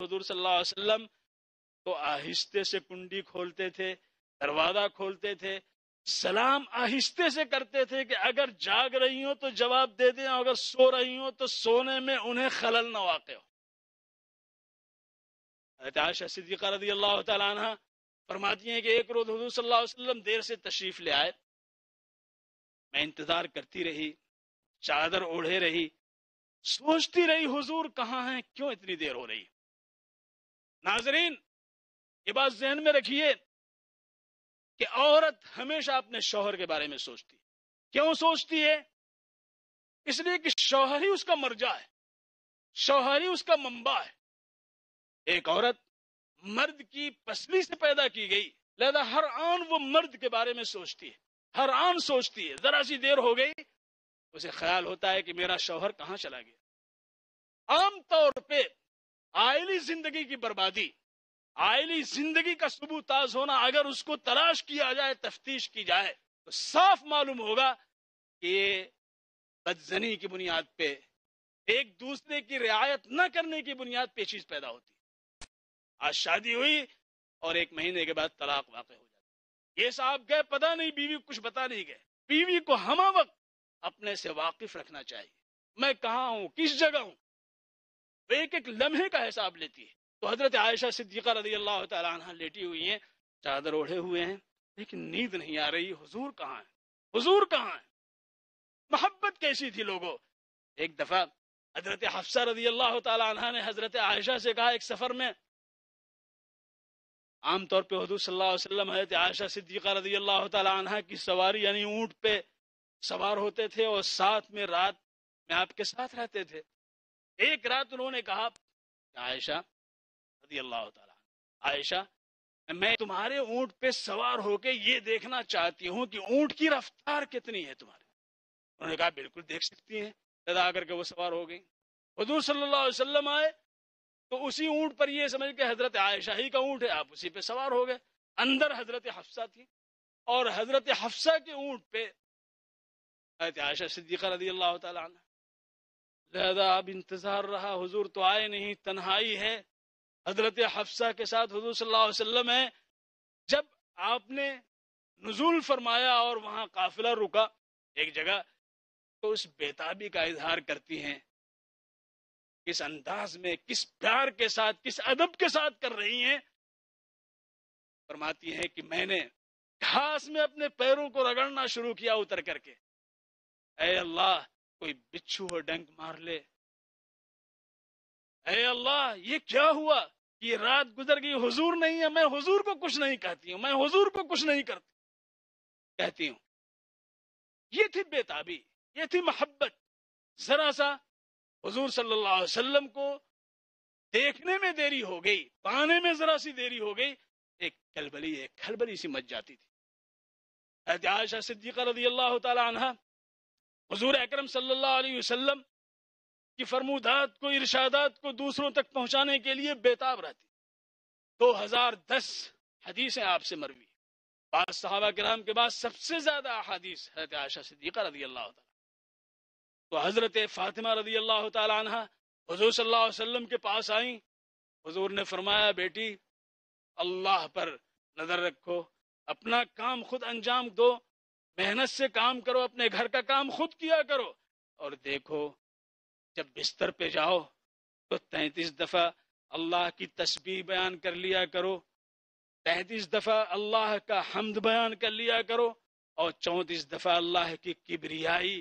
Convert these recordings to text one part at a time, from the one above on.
حضور صلی اللہ علیہ وسلم تو آہستے سے کنڈی کھولتے تھے، دروازہ کھولتے تھے، سلام آہستے سے کرتے تھے کہ اگر جاگ رہی ہوں تو جواب دے دیں، اگر سو رہی ہوں تو سونے میں انہیں خلل نہ واقع ہو۔ حضرت عائشہ صدیقہ رضی اللہ تعالیٰ عنہ فرماتی ہیں کہ ایک روز حضور صلی اللہ علیہ وسلم دیر سے تشریف لے آئے، میں انتظار کرتی رہی، چادر اوڑھے رہی، سوچتی رہی حضور کہاں ہیں، کیوں اتنی دیر ہو رہی۔ ناظرین یہ بات ذہن میں رکھیے کہ عورت ہمیشہ اپنے شوہر کے بارے میں سوچتی ہے۔ کیوں سوچتی ہے؟ اس لیے کہ شوہر ہی اس کا مرجع ہے، شوہر ہی اس کا منبع ہے۔ ایک عورت مرد کی پسلی سے پیدا کی گئی، لہذا ہر آن وہ مرد کے بارے میں سوچتی ہے، ہر آن سوچتی ہے۔ ذرا سی دیر ہو گئی اسے خیال ہوتا ہے کہ میرا شوہر کہاں چلا گیا۔ عام طور پہ عائلی زندگی کی بربادی، عائلی زندگی کا سبوتاز ہونا، اگر اس کو تلاش کیا جائے، تفتیش کی جائے تو صاف معلوم ہوگا کہ یہ بدزنی کی بنیاد پہ، ایک دوسرے کی رعایت نہ کرنے کی بنیاد پہ چیز پیدا ہوتی ہے۔ آج شادی ہوئی اور ایک مہینے کے بعد طلاق واقع ہو جاتی۔ یہ صاحب گئے، پتہ نہیں بیوی کو کچھ بتا نہیں گئے۔ بیوی کو ہمہ وقت اپنے سے واقف رکھنا چاہیے، میں کہاں ہوں، کس جگہ ہوں، وہ ایک ایک لمحے کا حساب لیتی ہے۔ تو حضرت عائشہ صدیقہ رضی اللہ تعالی عنہ لیٹی ہوئی ہیں، چادر اوڑھے ہوئے ہیں، لیکن نیند نہیں آ رہی، حضور کہاں ہے، حضور کہاں ہے۔ محبت کیسی تھی لوگوں۔ ایک دفعہ حضرت حفصہ رضی اللہ تعالی عنہ نے حضرت عائشہ سے کہا، ایک سفر میں عام طور پہ حضور صلی اللہ علیہ وسلم حضرت عائشہ صدیقہ رضی اللہ تعالی عنہ کی سواری یعنی اونٹ پہ سوار ہوتے تھے اور ساتھ میں رات میں آپ کے ساتھ رہتے تھے۔ ایک رات انہوں نے کہا کہ عائشہ رضی اللہ تعالی عنہ، عائشہ میں تمہارے اونٹ پہ سوار ہو کے یہ دیکھنا چاہتی ہوں کہ اونٹ کی رفتار کتنی ہے تمہاری۔ انہوں نے کہا بالکل دیکھ سکتی ہیں، لدا کر کے وہ سوار ہو گئی۔ حضور صلی اللہ علیہ وسلم آئے تو اسی اونٹ پر یہ سمجھ کے حضرت عائشہ ہی کا اونٹ ہے، آپ اسی پہ سوار ہو گئے۔ اندر حضرت حفصہ تھی اور حضرت حفصہ کے اونٹ پہ حضرت عائشہ صدیقہ رضی اللہ تعالی عنہ۔ لہذا اب انتظار رہا، حضور تو آئے نہیں، تنہائی ہے، حضرت حفصہ کے ساتھ حضور صلی اللہ علیہ وسلم ہے۔ جب آپ نے نزول فرمایا اور وہاں قافلہ رکا ایک جگہ، تو اس بیتابی کا اظہار کرتی ہیں، کس انداز میں، کس پیار کے ساتھ، کس ادب کے ساتھ کر رہی ہیں۔ فرماتی ہیں کہ میں نے گھاس میں اپنے پیروں کو رگڑنا شروع کیا اتر کر کے، اے اللہ کوئی بچھو ہو ڈنک مار لے، اے اللہ یہ کیا ہوا کہ یہ رات گزر گئی، حضور نہیں ہے، میں حضور کو کچھ نہیں کہتی ہوں، میں حضور کو کچھ نہیں کہتی ہوں۔ یہ تھی بیتابی، یہ تھی محبت۔ ذرا سا حضور صلی اللہ علیہ وسلم کو دیکھنے میں دیری ہو گئی، پانے میں ذرا سی دیری ہو گئی، ایک کھلبلی سی مچ جاتی تھی۔ حضرت عائشہ صدیقہ رضی اللہ تعالی عنہ حضور اکرم صلی اللہ علیہ وسلم کی فرمودات کو، ارشادات کو دوسروں تک پہنچانے کے لیے بیتاب رہتی۔ 2010 حدیثیں آپ سے مروی، بعض صحابہ کرام کے بعد سب سے زیادہ احادیث حضرت عائشہ صدیقہ رضی اللہ تعالی۔ تو حضرت فاطمہ رضی اللہ تعالی عنہ حضور صلی اللہ علیہ وسلم کے پاس آئیں، حضور نے فرمایا بیٹی اللہ پر نظر رکھو، اپنا کام خود انجام دو، محنت سے کام کرو، اپنے گھر کا کام خود کیا کرو، اور دیکھو جب بستر پہ جاؤ تو 33 دفعہ اللہ کی تسبیح بیان کر لیا کرو، 33 دفعہ اللہ کا حمد بیان کر لیا کرو، اور 34 دفعہ اللہ کی کبریائی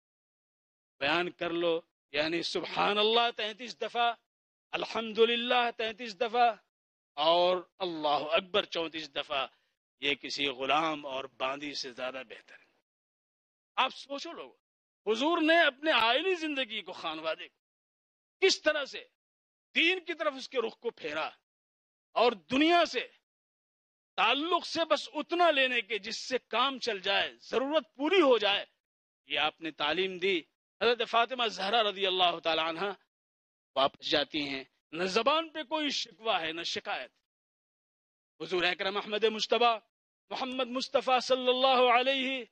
بیان کر لو، یعنی سبحان اللہ 33 دفعہ، الحمدللہ 33 دفعہ، اور اللہ اکبر 34 دفعہ۔ یہ کسی غلام اور باندی سے زیادہ بہتر ہے۔ آپ سوچو لوگو، حضور نے اپنے عائلی زندگی کو، خانوادے کو کس طرح سے دین کی طرف اس کے رخ کو پھیرا، اور دنیا سے تعلق سے بس اتنا لینے کے جس سے کام چل جائے، ضرورت پوری ہو جائے، یہ آپ نے تعلیم دی۔ حضرت فاطمہ زہرا رضی اللہ تعالی عنہ واپس جاتی ہیں، نہ زبان پہ کوئی شکوہ ہے نہ شکایت۔ حضور اکرم احمد مجتبی محمد مصطفیٰ صلی اللہ علیہ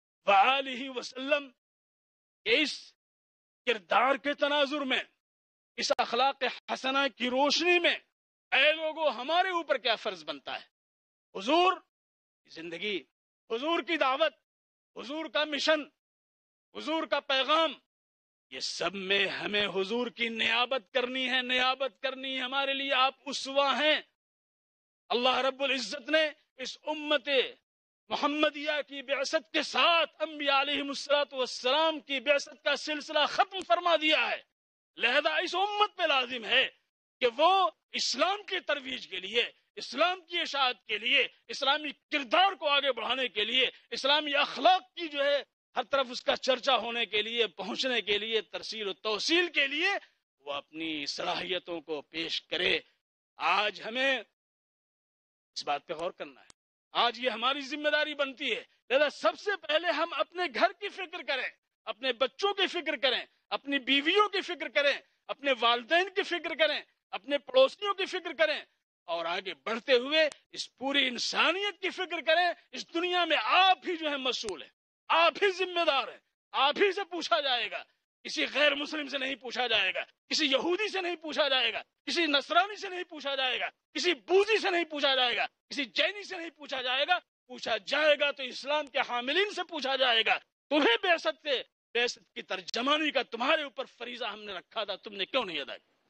وآلہ وسلم کے اس کردار کے تناظر میں اس اخلاق حسنہ کی روشنی میں اے لوگوں ہمارے اوپر کیا فرض بنتا ہے؟ حضور کی زندگی، حضور کی دعوت، حضور کا مشن، حضور کا پیغام، یہ سب میں ہمیں حضور کی نیابت کرنی ہے، نیابت کرنی ہے۔ ہمارے لیے آپ اسوہ ہیں۔ اللہ رب العزت نے اس امت محمدیہ کی بعثت کے ساتھ انبیاء علیہم السلام کی بعثت کا سلسلہ ختم فرما دیا ہے، لہذا اس امت پہ لازم ہے کہ وہ اسلام کی ترویج کے لیے، اسلام کی اشاعت کے لیے، اسلامی کردار کو آگے بڑھانے کے لیے، اسلامی اخلاق کی جو ہے ہر طرف اس کا چرچا ہونے کے لیے، پہنچنے کے لیے، ترسیل و توصیل کے لیے وہ اپنی صلاحیتوں کو پیش کرے۔ آج ہمیں اس بات پہ غور کرنا ہے، آج یہ ہماری ذمہ داری بنتی ہے، لہذا سب سے پہلے ہم اپنے گھر کی فکر کریں، اپنے بچوں کی فکر کریں، اپنی بیویوں کی فکر کریں، اپنے والدین کی فکر کریں، اپنے پڑوسیوں کی فکر کریں، اور آگے بڑھتے ہوئے اس پوری انسانیت کی فکر کریں۔ اس دنیا میں آپ ہی جو ہے مسئول ہیں، آپ ہی ذمہ دار ہیں، آپ ہی سے پوچھا جائے گا، کسی غیر مسلم سے نہیں پوچھا جائے گا، کسی یہودی سے نہیں پوچھا جائے گا، کسی نصرانی سے نہیں پوچھا جائے گا، کسی بوذی سے نہیں پوچھا جائے گا، کسی جینی سے نہیں پوچھا جائے گا، پوچھا جائے گا تو اسلام کے حاملین سے پوچھا جائے گا۔ تمہیں بعثت کی ترجمانی کا تمہارے اوپر فریضہ ہم نے رکھا تھا، تم نے کیوں نہیں ادا کیا؟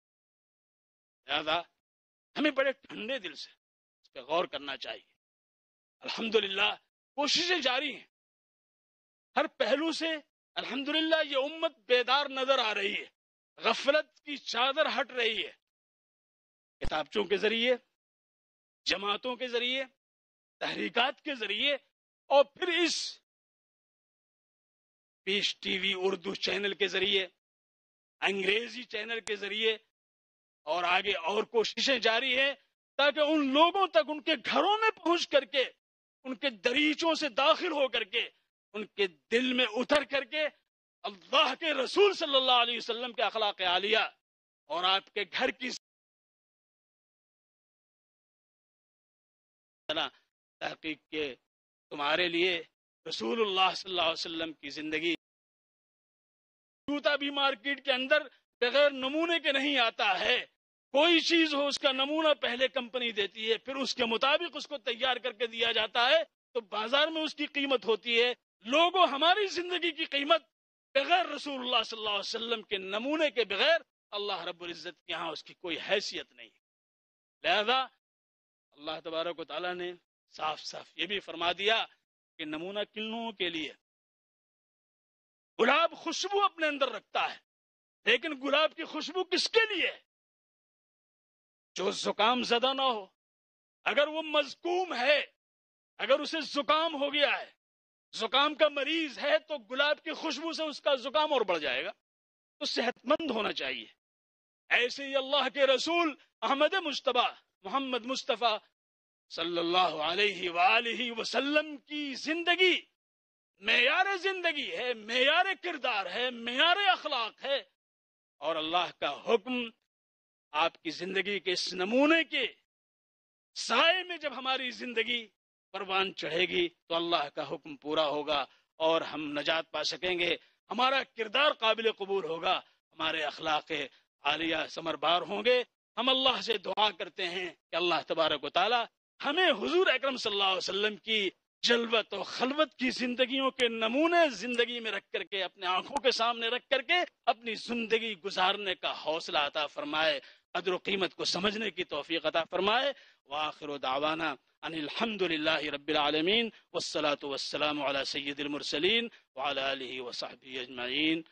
لہذا ہمیں بڑے ٹھنڈے دل سے اس پہ غور کرنا چاہیے۔ الحمدللہ کوششیں جاری ہیں، ہر پہلو سے الحمدللہ یہ امت بیدار نظر آ رہی ہے، غفلت کی چادر ہٹ رہی ہے، کتابچوں کے ذریعے، جماعتوں کے ذریعے، تحریکات کے ذریعے، اور پھر اس پیش ٹی وی اردو چینل کے ذریعے، انگریزی چینل کے ذریعے، اور آگے اور کوششیں جاری ہیں تاکہ ان لوگوں تک، ان کے گھروں میں پہنچ کر کے، ان کے دریچوں سے داخل ہو کر کے، ان کے دل میں اتر کر کے اللہ کے رسول صلی اللہ علیہ وسلم کے اخلاق عالیہ اور آپ کے گھر کی تحقیق کے تمہارے لیے رسول اللہ صلی اللہ علیہ وسلم کی زندگی، جوتا بھی مارکیٹ کے اندر بغیر نمونے کے نہیں آتا ہے، کوئی چیز ہو اس کا نمونہ پہلے کمپنی دیتی ہے، پھر اس کے مطابق اس کو تیار کر کے دیا جاتا ہے تو بازار میں اس کی قیمت ہوتی ہے۔ لوگوں ہماری زندگی کی قیمت بغیر رسول اللہ صلی اللہ علیہ وسلم کے نمونے کے بغیر اللہ رب العزت کے ہاں اس کی کوئی حیثیت نہیں۔ لہذا اللہ تبارک و تعالیٰ نے صاف صاف یہ بھی فرما دیا کہ نمونہ کن لوگوں کے لیے؟ گلاب خوشبو اپنے اندر رکھتا ہے، لیکن گلاب کی خوشبو کس کے لیے؟ جو زکام زدہ نہ ہو، اگر وہ مزکوم ہے، اگر اسے زکام ہو گیا ہے، زکام کا مریض ہے، تو گلاب کی خوشبو سے اس کا زکام اور بڑھ جائے گا، تو صحت مند ہونا چاہیے۔ ایسے ہی اللہ کے رسول احمد مجتبی محمد مصطفیٰ صلی اللہ علیہ وآلہ وسلم کی زندگی معیار زندگی ہے، معیار کردار ہے، معیار اخلاق ہے، اور اللہ کا حکم آپ کی زندگی کے اس نمونے کے سائے میں جب ہماری زندگی پروان چڑھے گی تو اللہ کا حکم پورا ہوگا اور ہم نجات پا سکیں گے، ہمارا کردار قابل قبول ہوگا، ہمارے اخلاق عالیہ ثمربار ہوں گے۔ ہم اللہ سے دعا کرتے ہیں کہ اللہ تبارک و تعالی ہمیں حضور اکرم صلی اللہ علیہ وسلم کی جلوت و خلوت کی زندگیوں کے نمونے زندگی میں رکھ کر کے، اپنے آنکھوں کے سامنے رکھ کر کے اپنی زندگی گزارنے کا حوصلہ عطا فرمائے، قدر و قیمت کو سمجھنے کی توفیق عطا فرمائے۔ وآخر دعوانا ان الحمد للہ رب العالمین والصلاة والسلام علی سید المرسلین وعلی آلہ وصحبہ اجمعین۔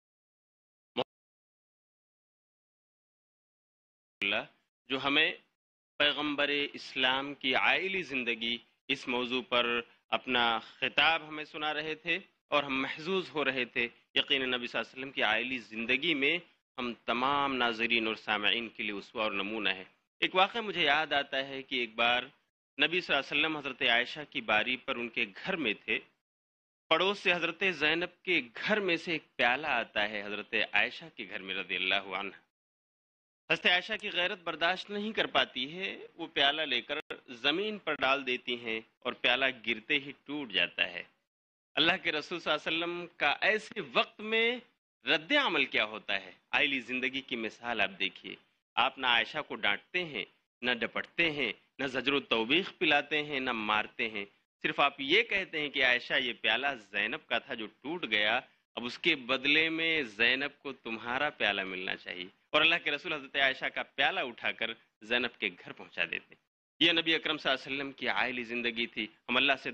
جو ہمیں پیغمبر اسلام کی عائلی زندگی اس موضوع پر اپنا خطاب ہمیں سنا رہے تھے اور ہم محظوظ ہو رہے تھے۔ یقیناً نبی صلی اللہ علیہ وسلم کی عائلی زندگی میں ہم تمام ناظرین اور سامعین کے لیے اسوہ اور نمونہ ہے۔ ایک واقعہ مجھے یاد آتا ہے کہ ایک بار نبی صلی اللہ علیہ وسلم حضرت عائشہ کی باری پر ان کے گھر میں تھے، پڑوس سے حضرت زینب کے گھر میں سے ایک پیالہ آتا ہے حضرت عائشہ کے گھر میں رضی اللہ عنہ۔ حضرت عائشہ کی غیرت برداشت نہیں کر پاتی ہے، وہ پیالہ لے کر زمین پر ڈال دیتی ہیں اور پیالہ گرتے ہی ٹوٹ جاتا ہے۔ اللہ کے رسول صلی اللہ علیہ وسلم کا ایسے وقت میں رد عمل کیا ہوتا ہے؟ آئلی زندگی کی مثال آپ دیکھیے. آپ نہ عائشہ کو ڈانٹتے ہیں، نہ ڈپٹتے ہیں، نہ زجر و توبیخ پلاتے ہیں، نہ مارتے ہیں. صرف آپ یہ کہتے ہیں کہ عائشہ یہ پیالہ زینب کا تھا جو ٹوٹ گیا، اب اس کے بدلے میں زینب کو تمہارا پیالہ ملنا چاہیے. اور اللہ کے رسول حضرت عائشہ کا پیالہ اٹھا کر زینب کے گھر پہنچا دیتے. یہ نبی اکرم صلی اللہ علیہ وسلم کی عائلی زندگی تھی. ہم اللہ سے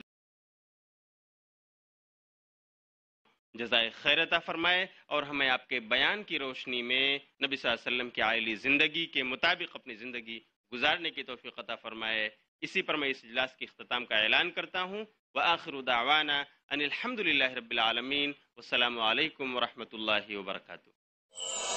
جزائے خیر عطا فرمائے اور ہمیں آپ کے بیان کی روشنی میں نبی صلی اللہ علیہ وسلم کی عائلی زندگی کے مطابق اپنی زندگی گزارنے کی توفیق عطا فرمائے. اسی پر میں اس اجلاس کے اختتام کا اعلان کرتا ہوں. وآخر دعوانا ان الحمد للہ رب العالمین. والسلام علیکم ورحمۃ اللہ وبرکاتہ.